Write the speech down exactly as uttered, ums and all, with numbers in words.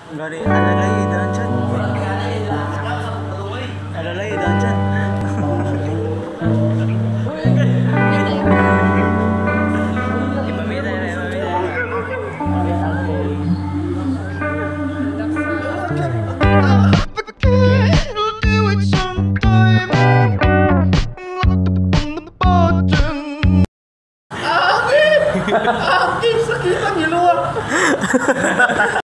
Gari, alalay, daan dyan. Alalay, daan dyan. Ipamita na, Akin! Akin! Sakit ang iluwa!